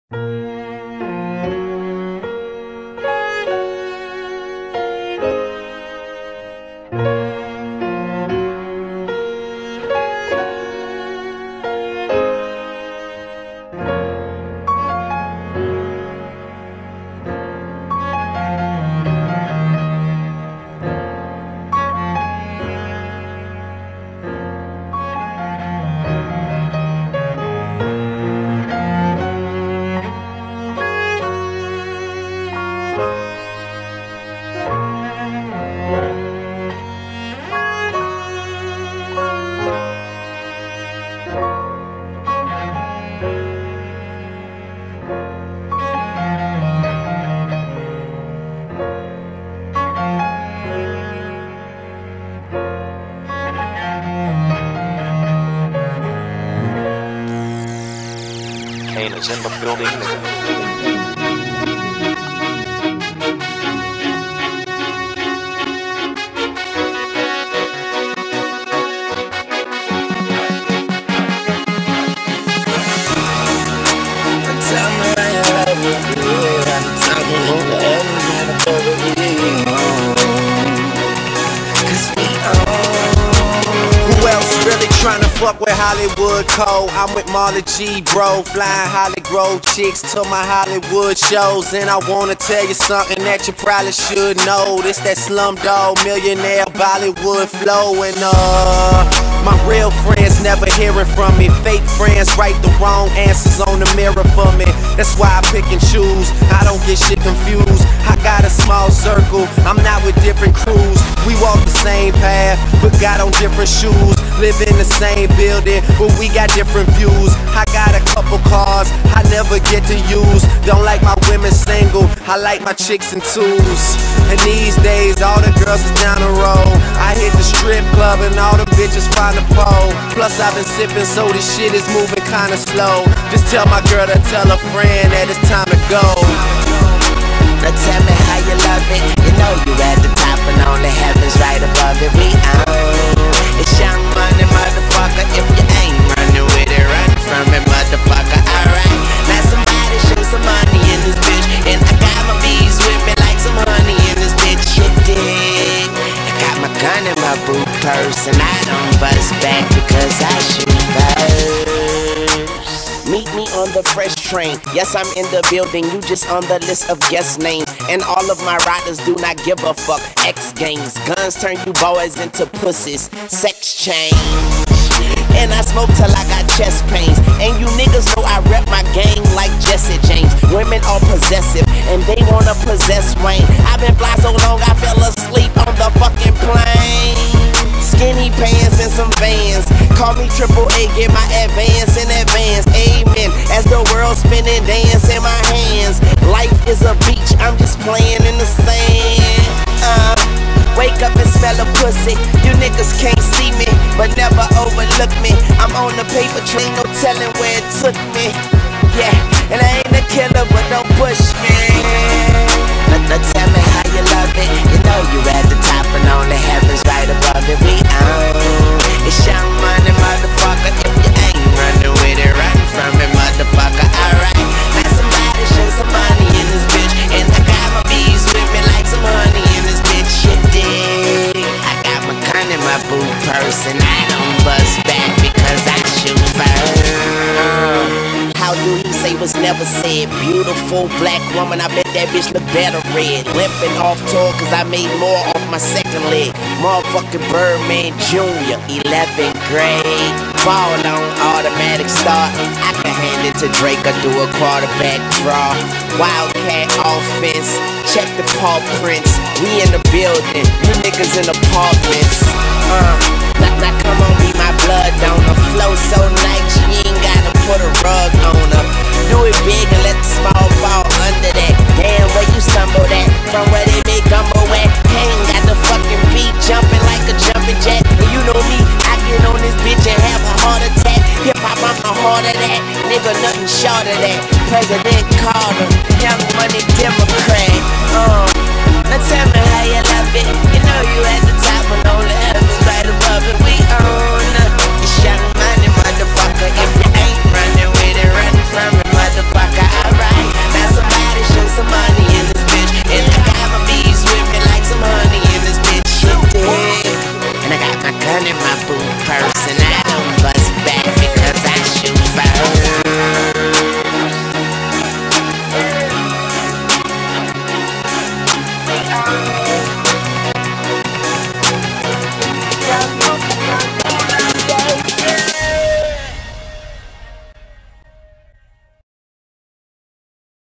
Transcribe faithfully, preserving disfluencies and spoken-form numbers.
Is in the building. Tryna fuck with Hollywood Code. I'm with Marley G, bro. Flying Holly Grove chicks to my Hollywood shows. And I wanna tell you something that you probably should know. This that Slumdog Millionaire Bollywood flow. And uh, my real friends never hearing from me. Fake friends write the wrong answers on the mirror for me. That's why I pick and choose. I don't get shit confused. I got a small circle. I'm not with different crews. We walk the same path, but got on different shoes. Live in the same building, but we got different views. I got a couple cars I never get to use. Don't like my women single, I like my chicks in twos. And these days, all the girls is down the road. I hit the strip club and all the bitches find a pole. Plus I've been sipping, so this shit is moving kinda slow. Just tell my girl to tell a friend that it's time to go. Now tell me how you love it. You know you at the top and only heaven's right above it. We own it's Young Money, motherfucker. If you ain't running with it, run from it, motherfucker. Alright, now somebody show some money in this bitch. And I got my bees with me like some honey in this bitch. You dig? I got my gun in my boot purse and I don't bust back because I shoot first. Meet me on the fresh train. Yes, I'm in the building, you just on the list of guest names. And all of my riders do not give a fuck. X Games, guns turn you boys into pussies. Sex change. And I smoke till I got chest pains. And you niggas know I rep my gang like Jesse James. Women are possessive and they wanna possess Wayne. I've been fly so long I fell asleep on the fucking plane. Skinny pants and some Vans. Call me triple A, get my advance in advance. Amen. As the world spinning, dance in my hands. Life is a beach, I'm just playing in the sand. Uh, wake up and smell a pussy. You niggas can't see me, but never overlook me. I'm on the paper train, no telling where it took me. Yeah, and I ain't a killer, but don't push me. Now, now tell me how you love it. You know you at the top and only heaven's right above it. We own it's Young Money, motherfucker. If you ain't running with it, run from it, motherfucker. Alright, now somebody show some money in this bitch. And I got my bees with me like some honey in this bitch. You dig? I got my gun in my boot purse and I don't bust back because I shoot first. uh, How do he say was never said? Beautiful black woman, I bet that bitch look better red. Limping off tour cause I made more off my second leg. Motherfucking Birdman Junior, eleventh grade. Ball on automatic start. I can hand it to Drake or do a quarterback draw. Wildcat offense, check the paw prints. We in the building, you niggas in apartments. Uh, now, now come on, be my blood donor. Flow so nice, you ain't gotta put a rug on her. Do it big and let the small fall under that. Damn, where you stumble at? From where they make gumbo at? Ain't got the fucking beat jumping like a jumping jack. And you know me, I get on this bitch and have a heart attack. Hip hop, I'm the heart of that. Nigga, nothing short of that. President Carter, Young Money Democrat. Uh, now tell me how you love it. You know you at the top and only heaven's right above it. We own it's Young Money, motherfucker. If you ain't running with it, run from it, motherfucker. Alright. in my boot purse, and I don't